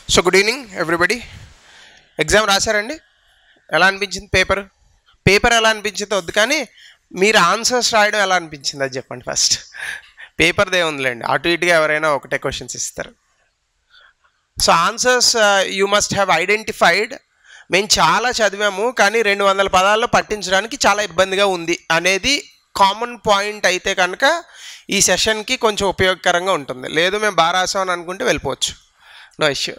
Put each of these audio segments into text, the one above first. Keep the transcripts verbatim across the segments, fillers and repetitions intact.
So good evening everybody. Exam రాశారండి? ఎలా అనిపించింది పేపర్? పేపర్ ఎలా అనిపించింది వద్దు, కానీ మీరు ఆన్సర్స్ రాయడం ఎలా అనిపించింది అది చెప్పండి ఫస్ట్. పేపర్దే ఉందిలేండి, అటు ఇటుగా ఎవరైనా ఒకటే క్వశ్చన్స్ ఇస్తారు. So answers you must have identified. మేము చాలా చదివాము కానీ రెండు వందల పదాల్లో పట్టించడానికి చాలా ఇబ్బందిగా ఉంది అనేది కామన్ పాయింట్ అయితే కనుక ఈ సెషన్కి కొంచెం ఉపయోగకరంగా ఉంటుంది. లేదు మేము బాగా రాసామని అనుకుంటే వెళ్ళిపోవచ్చు. No issue.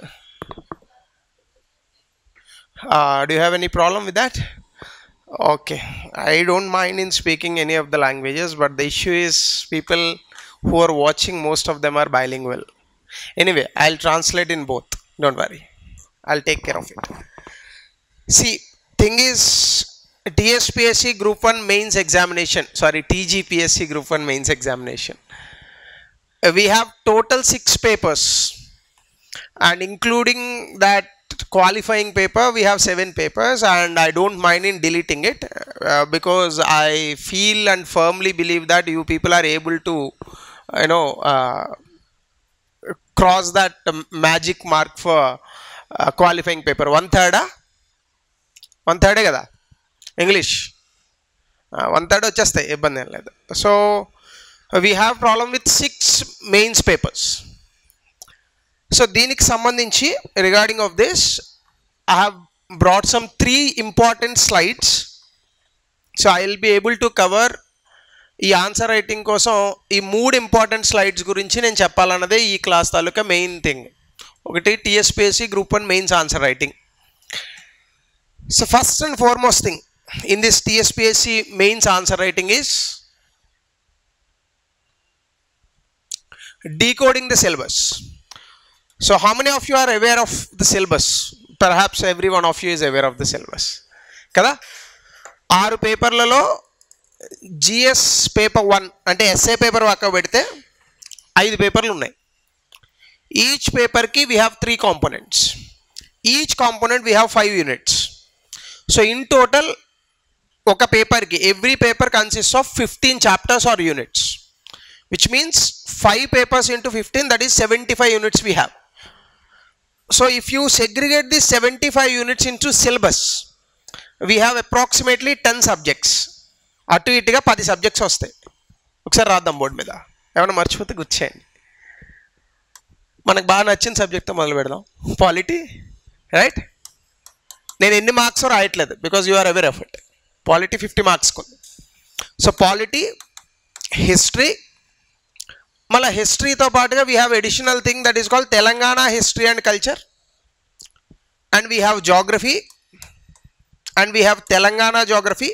Do you have any problem with that? Okay, I don't mind in speaking any of the languages, but the issue is people who are watching, most of them are bilingual. Anyway, I'll translate in both, don't worry, I'll take care of it. See, thing is, T S P S C Group one mains examination, sorry, T G P S C Group one mains examination, uh, we have total six papers, and including that qualifying paper we have seven papers, and I don't mind in deleting it uh, because I feel and firmly believe that you people are able to you know uh, cross that um, magic mark for uh, qualifying paper. One third ah one third kada English uh, one third vachestayi, ibbandi em ledhu. So we have problem with six mains papers. So దీనికి సంబంధించి regarding of this I have brought some three important slides. So I will be able to cover ఈ answer writing కోసం ఈ మూడు important slides గురించి నేను చెప్పాలన్నదే ఈ క్లాస్ తాలూకా మెయిన్ థింగ్. ఒకటి TSPSC group one mains answer writing. So first and foremost thing in this TSPSC mains answer writing is decoding the syllabus. So how many of you are aware of the syllabus? Perhaps every one of you is aware of the syllabus kada. ఆరు పేపర్లలో GS paper one అంటే SA paper పక్క పెడితే ఐదు పేపర్లు ఉన్నాయి. Each పేపర్కి we have three components. Each component we have five units. So in total ఒక పేపర్కి every paper consist of fifteen chapters or units, which means five papers into fifteen, that is seventy-five units we have. So if you segregate these seventy-five units into syllabus, we have approximately ten subjects. అటు ఇటుగా పది subjects వస్తాయి. ఒకసారి రాద్దాం board మీద, ఏమైనా మర్చిపోతే గుర్చేయండి. మనకు బాగా నచ్చిన సబ్జెక్ట్తో మొదలు పెడదాం, పాలిటీ, రైట్? నేను ఎన్ని మార్క్స్ రాయట్లేదు because you are aware of it. Polity fifty marks ఉంది. సో పాలిటీ, హిస్టరీ, మళ్ళీ హిస్టరీతో పాటుగా we have additional thing that is called Telangana history and culture, and we have geography, and we have Telangana geography,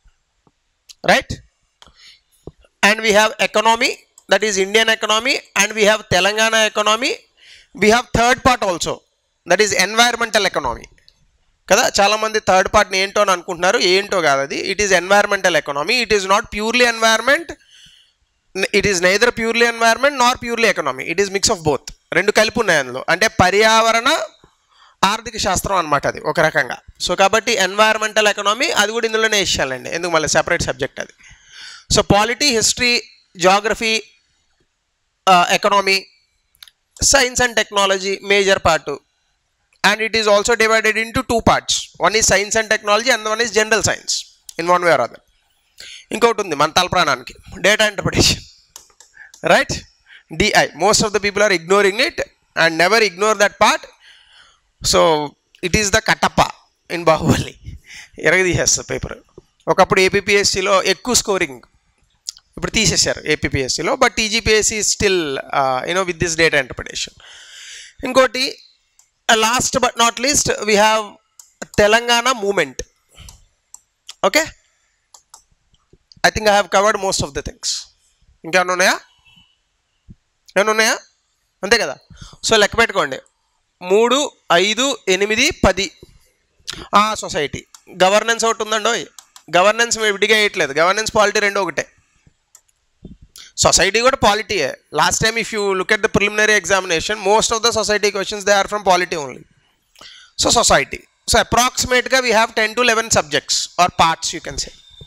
right? And we have economy, that is Indian economy, and we have Telangana economy. We have third part also, that is environmental economy కదా. చాలామంది third పార్ట్ని ఏంటో అని అనుకుంటున్నారు, ఏంటో కాదు అది. It is environmental economy. It is not purely environment, it is neither purely environment nor purely economy. It is mix of both. రెండు కలిపి ఉన్నాయి అందులో. అంటే పర్యావరణ ఆర్థిక శాస్త్రం అనమాట అది ఒక రకంగా. సో కాబట్టి ఎన్వైర్మెంటల్ ఎకనామీ అది కూడా ఇందులోనే ఇచ్చాలండి, ఎందుకు మళ్ళీ సెపరేట్ సబ్జెక్ట్ అది. So polity, history, geography, economy, science and technology major part. And it is also divided into two parts. One is science and technology and one is general science in one way or other. ఇంకోటి ఉంది మన తలప్రాణానికి, data interpretation, right? DI. Most of the people are ignoring it and never ignore that part. So it is the Kattappa in Baahubali. ఎరగదీసేస్తారు paper. ఒకప్పుడు ఏపీపీఎస్సీలో ఎక్కువ scoring, ఇప్పుడు తీసేశారు ఏపీపీఎస్సీలో, but TGPSC still you know with this data interpretation. ఇంకోటి last but not least we have Telangana movement. Okay, I think I have covered most of the things. ఇంకేమన్నా ఉన్నాయా? ఏమన్నా ఉన్నాయా? అంతే కదా. సో లెక్క పెట్టుకోండి, మూడు, ఐదు, ఎనిమిది, పది. సొసైటీ గవర్నెన్స్ ఒకటి ఉందండో. గవర్నెన్స్ విడిగా వేయట్లేదు, గవర్నెన్స్ పాలిటీ రెండు ఒకటే. సొసైటీ కూడా పాలిటీయే. Last time if you look at the preliminary examination, most of the society questions they are from polity only. So society. So అప్రాక్సిమేట్గా we have ten to eleven subjects or parts you can say.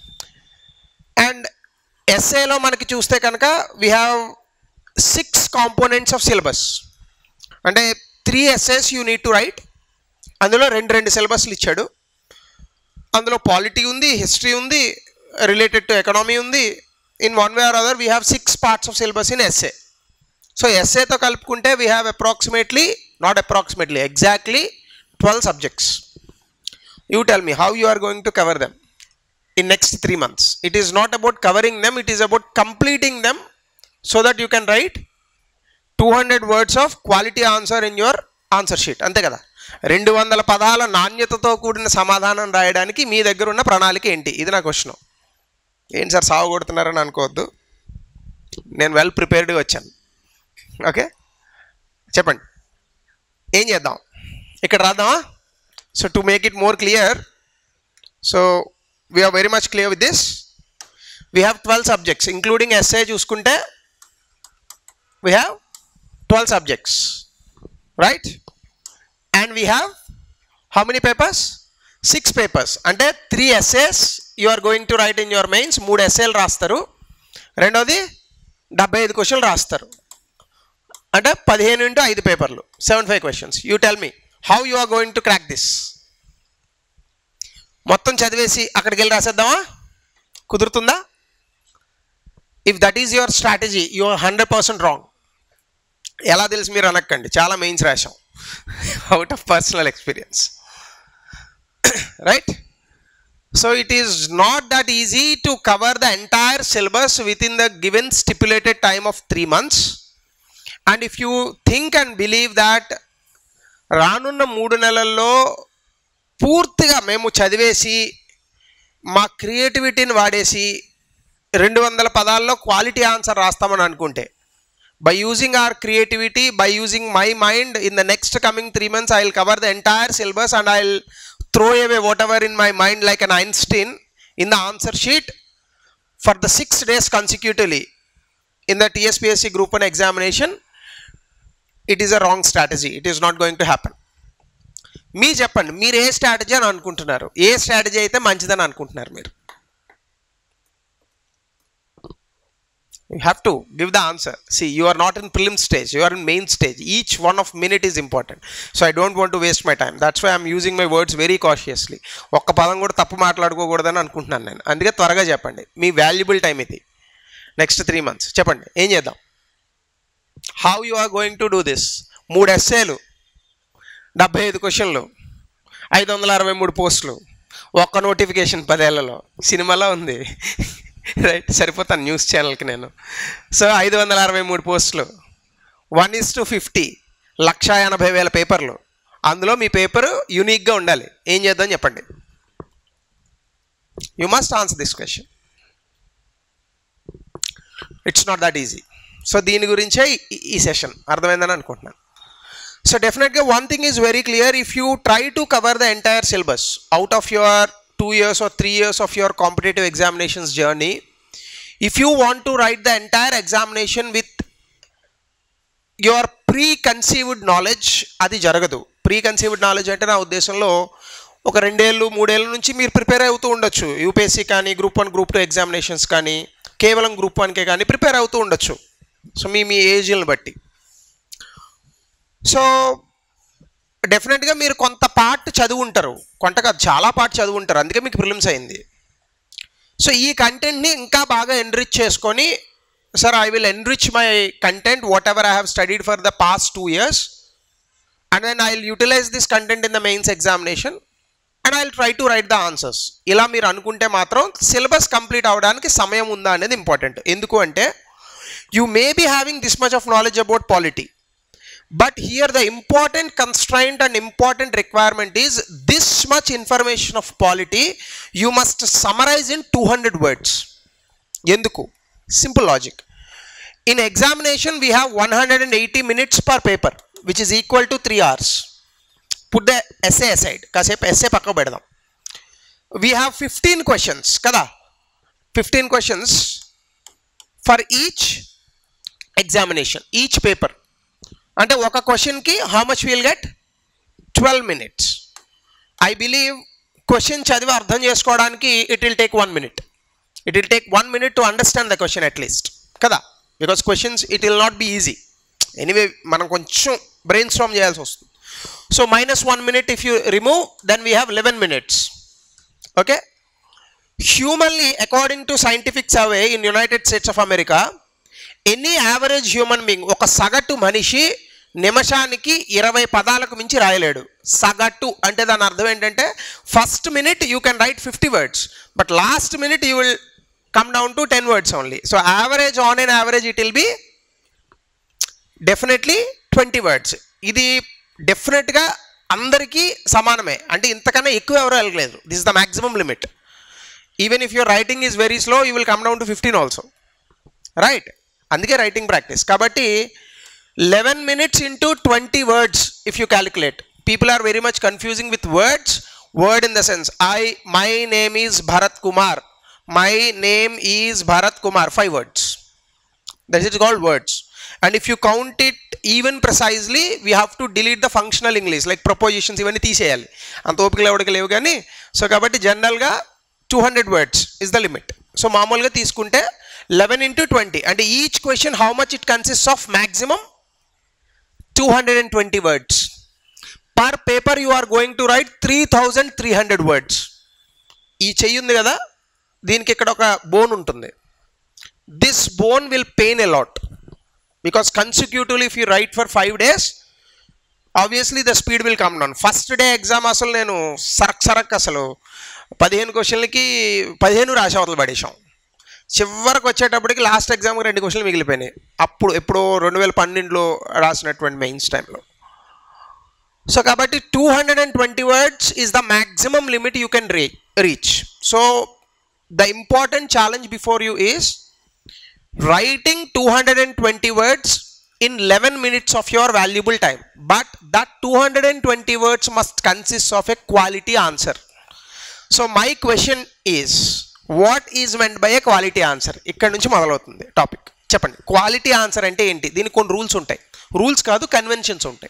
And ఎస్ఏలో మనకి చూస్తే కనుక we have six components of syllabus. అంటే three SAs you need to write. అందులో రెండు రెండు సిలబస్లు ఇచ్చాడు. అందులో పాలిటీ ఉంది, హిస్టరీ ఉంది, రిలేటెడ్ టు ఎకనామీ ఉంది. In one way or other we have six parts of syllabus in SA. So ఎస్ఏతో కలుపుకుంటే we have approximately, not approximately, exactly twelve subjects. You tell me how you are going to cover them in next three months. It is not about covering them, it is about completing them so that you can write two hundred words of quality answer in your answer sheet. అంతే కదా. రెండు వందల పదాల నాణ్యతతో కూడిన సమాధానం రాయడానికి మీ దగ్గర ఉన్న ప్రణాళిక ఏంటి? ఇది నా క్వశ్చన్. ఏంటి సార్ సాగు కొడుతున్నారని అనుకోవద్దు, నేను వెల్ ప్రిపేర్డ్గా వచ్చాను. ఓకే, చెప్పండి ఏం చేద్దాం, ఇక్కడ రాద్దామా? So to make it more clear, so we are very much clear with this. We have twelve subjects including essay చూసుకుంటే we have twelve subjects, right? And we have how many papers? six papers. అంటే three essays you are going to write in your mains. మూడు ఎస్ఏలు రాస్తారు, రెండోది డెబ్బై ఐదు క్వశ్చన్లు రాస్తారు. అంటే పదిహేను ఇంటూ ఐదు పేపర్లు, seventy five questions. You tell me how you are going to crack this. మొత్తం చదివేసి అక్కడికి వెళ్ళి రాసేద్దామా? కుదురుతుందా? If that is your strategy, you are hundred percent wrong. ఎలా తెలుసు మీరు అనక్కండి, చాలా మెయిన్స్ రాశాం out of personal experience, right? So it is not that easy to cover the entire syllabus with in the given stipulated time of three months. And if you think and believe that రానున్న మూడు నెలల్లో పూర్తిగా మేము చదివేసి మా క్రియేటివిటీని వాడేసి రెండు వందల పదాల్లో క్వాలిటీ ఆన్సర్ రాస్తామని అనుకుంటే, by using our creativity, by using my mind, in the next coming three months I will cover the entire syllabus and I will throw away whatever in my mind like an Einstein in the answer sheet for the six days consecutively in the T S P S C Group one examination. It is a wrong strategy. It is not going to happen. మీ చెప్పండి, మీరు ఏ strategy అని అనుకుంటున్నారు? ఏ strategy అయితే మంచిదని అనుకుంటున్నారు మీరు? You have to give the answer. See, you are not in prelim stage, you are in main stage. Each one of minute is important. So I don't want to waste my time. That's why I'm using my words very cautiously. ఒక్క పదం కూడా తప్పు మాట్లాడుకోకూడదని అనుకుంటున్నాను నేను. అందుకే త్వరగా చెప్పండి, మీ వాల్యుబుల్ టైం ఇది. నెక్స్ట్ త్రీ మంత్స్ చెప్పండి ఏం చేద్దాం, how you are going to do this. మూడు ఎస్సేలు, డెబ్బై ఐదు క్వశ్చన్లు, ఐదు వందల అరవై మూడు పోస్టులు, ఒక్క నోటిఫికేషన్ పదేళ్లలో. సినిమాలో ఉంది, రైట్? సరిపోతాను న్యూస్ ఛానల్కి నేను. సో ఐదు వందల అరవై మూడు పోస్టులు, one is two fifty, lakh ఎనభై వేల పేపర్లు. అందులో మీ పేపరు యూనిక్గా ఉండాలి. ఏం చేద్దాం చెప్పండి? You must answer this question. It's not that easy. So దీని గురించే ఈ సెషన్, అర్థమైందని అనుకుంటున్నాను. So definitely one thing is very clear, if you try to cover the entire syllabus out of your two years or three years of your competitive examinations journey, if you want to write the entire examination with your preconceived knowledge, అది జరగదు. Preconceived knowledge అంటే నా ఉద్దేశంలో ఒక రెండేళ్ళు మూడేళ్ళ నుంచి మీరు ప్రిపేర్ అవుతూ ఉండొచ్చు. యూపీఎస్సీ కానీ, group one group two examinations కానీ, కేవలం గ్రూప్ వన్కే కానీ ప్రిపేర్ అవుతూ ఉండొచ్చు. సో మీ మీ ఏజ్ని బట్టి. సో డెఫినెట్గా మీరు కొంత పార్ట్ చదువు ఉంటారు, కొంత కాదు చాలా పార్ట్ చదువు ఉంటారు, అందుకే మీకు ప్రిలిమ్స్ అయింది. సో ఈ కంటెంట్ని ఇంకా బాగా ఎన్రిచ్ చేసుకొని, sir I will enrich my content whatever I have studied for the past two years and then I will utilize this content in the mains examination and I will try to write the answers. ఇలా మీరు అనుకుంటే మాత్రం syllabus complete అవ్వడానికి సమయం ఉందా అనేది important. ఎందుకు అంటే you may be having this much of knowledge about polity, but here the important constraint and important requirement is this much information of polity you must summarize in two hundred words. Enduku? Simple logic. In examination we have one hundred eighty minutes per paper, which is equal to three hours. Put the essay aside, kasepu essay pakka pedadam. We have fifteen questions kada, fifteen questions for each examination, each paper. అంటే ఒక క్వశ్చన్కి how much will get twelve minutes. I believe question చదివి అర్థం చేసుకోవడానికి it will take one minute. It will take one minute to understand the question at least కదా, because questions it will not be easy. Anyway మనం కొంచెం brainstorm చేయాల్సి వస్తుంది. So minus one minute if you remove then we have eleven minutes. Okay, humanly according to scientific survey in United States of America, any average human being, ఒక సగటు మనిషి నిమిషానికి ఇరవై పదాలకు మించి రాయలేడు. సగటు అంటే దాని అర్థం ఏంటంటే first minute you can write fifty words, but last minute you will come down to ten words only. So average on an average it will be definitely twenty words. ఇది డెఫినెట్గా అందరికీ సమానమే, అంటే ఇంతకన్నా ఎక్కువ ఎవరు వెళ్ళలేదు. This is the maximum limit. Even if your writing is very slow you will come down to fifteen also, right? అందుకే రైటింగ్ ప్రాక్టీస్. కాబట్టి eleven minutes into twenty words if you calculate. People are very much confusing with words. Word in the sense I my name is Bharat Kumar, my name is Bharat Kumar, five words. That is called words. And if you count it even precisely, we have to delete the functional English like prepositions, ఇవన్నీ తీసేయాలి. అంత ఓపికలు ఎవరికి లేవు కానీ. So కాబట్టి జనరల్గా two hundred words is the limit. So మామూలుగా తీసుకుంటే లెవెన్ ఇంటూ ట్వంటీ అంటే each question how much it consist of maximum two hundred and twenty words. Per paper you are going to write three thousand three hundred words. ఈ చెయ్యి ఉంది కదా, దీనికి ఇక్కడ ఒక బోన్ ఉంటుంది. This bone will pain a lot because consecutively if you write for five days obviously the speed will come down. First day exam అసలు నేను సరక్ సరక్ అసలు పదిహేను క్వశ్చన్లకి పదిహేను రాసి అవతలు పడేసాం. చివరికి వచ్చేటప్పటికి లాస్ట్ ఎగ్జామ్కి రెండు క్వశ్చన్లు మిగిలిపోయినాయి. అప్పుడు ఎప్పుడో రెండు వేల పన్నెండులో రాసినటువంటి మెయిన్స్ టైంలో. సో కాబట్టి two hundred and twenty words is the maximum limit you can re reach. So the important challenge before you is writing two hundred twenty words in eleven minutes of your valuable time, but that two hundred twenty words must consist of a quality answer. So my question is, what is meant by a quality answer? ఇక్కడ నుంచి మొదలవుతుంది topic. చెప్పండి, quality answer అంటే ఏంటి? దీనికి కొన్ని rules ఉంటాయి. Rules కాదు, కన్వెన్షన్స్ ఉంటాయి.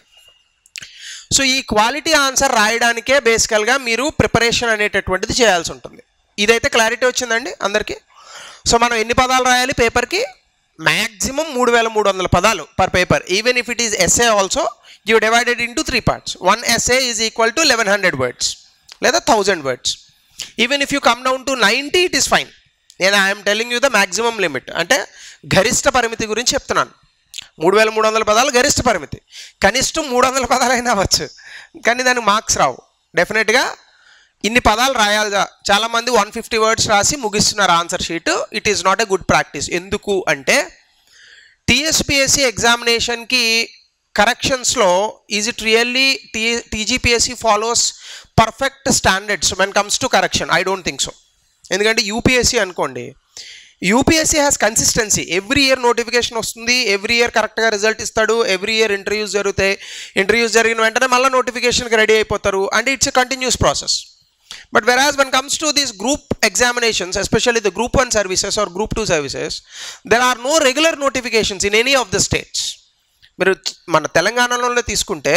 సో ఈ క్వాలిటీ ఆన్సర్ రాయడానికే బేసికల్గా మీరు ప్రిపరేషన్ అనేటటువంటిది చేయాల్సి ఉంటుంది. ఇదైతే క్లారిటీ వచ్చిందండి అందరికీ? సో మనం ఎన్ని పదాలు రాయాలి పేపర్కి? మ్యాక్సిమం మూడు వేల మూడు వందల పదాలు per paper. Even if it is SA also you divided into three parts. One SA is equal to eleven hundred words లేదా thousand words. Even if you come down to ninety it is fine. నేను I'm telling you the maximum limit, అంటే గరిష్ట పరిమితి గురించి చెప్తున్నాను. మూడు వేల మూడు వందల పదాలు గరిష్ట పరిమితి. కనిష్టం మూడు వందల పదాలు అయినా అవ్వచ్చు, కానీ దానికి మార్క్స్ రావు. డెఫినెట్గా ఇన్ని పదాలు రాయాలిగా. చాలామంది వన్ ఫిఫ్టీ వర్డ్స్ రాసి ముగిస్తున్నారు answer sheet. It is not a good practice. ఎందుకు అంటే టీఎస్పిఎస్సి ఎగ్జామినేషన్కి కరెక్షన్స్లో is it really T TGPSC follows perfect standards when comes to correction? I don't think so. ఎందుకంటే యూపీఎస్సి అనుకోండి, UPSC has consistency. Every year notification వస్తుంది, every year కరెక్ట్గా result ఇస్తాడు, every year interviews జరుగుతాయి. ఇంటర్వ్యూస్ జరిగిన వెంటనే మళ్ళీ నోటిఫికేషన్కి రెడీ అయిపోతారు, and it's a continuous process. But whereas when comes to these group examinations, especially the group one services or group two services, there are no regular notifications in any of the states. మీరు మన తెలంగాణలో తీసుకుంటే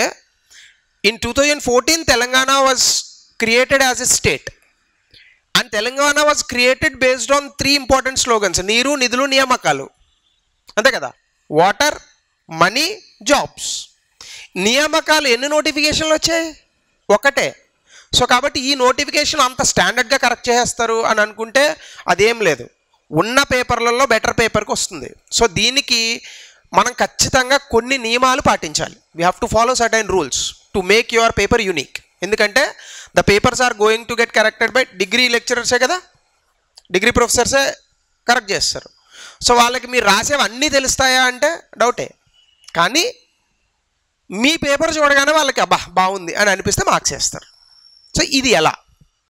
in two thousand fourteen Telangana was created as a state, and Telangana was created based on three important slogans: నీరు, నిధులు, నియామకాలు. అంతే కదా? Water, money, jobs. నియామకాలు ఎన్ని నోటిఫికేషన్లు వచ్చాయి? ఒకటే. సో కాబట్టి ఈ నోటిఫికేషన్ అంత స్టాండర్డ్గా కరెక్ట్ చేస్తారు అని అనుకుంటే అదేం లేదు. ఉన్న పేపర్లలో బెటర్ పేపర్కి వస్తుంది. సో దీనికి మనం ఖచ్చితంగా కొన్ని నియమాలు పాటించాలి. We have to follow certain rules to make your paper unique. ఎందుకంటే the papers are going to get corrected by degree లెక్చరర్సే కదా, డిగ్రీ ప్రొఫెసర్సే కరెక్ట్ చేస్తారు. సో వాళ్ళకి మీరు రాసేవి అన్నీ తెలుస్తాయా అంటే డౌటే. కానీ మీ పేపర్ చూడగానే వాళ్ళకి అబ్బా బాగుంది అని అనిపిస్తే మార్క్స్ వేస్తారు. సో ఇది ఎలా?